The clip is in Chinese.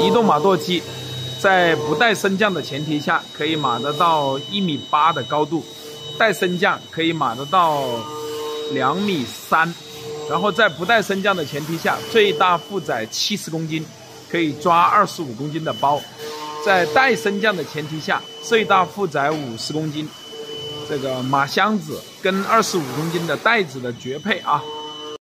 移动马舵机，在不带升降的前提下，可以码得到1.8米的高度，带升降可以码得到2.3米，然后在不带升降的前提下，最大负载70公斤，可以抓25公斤的包。在带升降的前提下，最大负载50公斤，这个马箱子跟25公斤的袋子的绝配啊！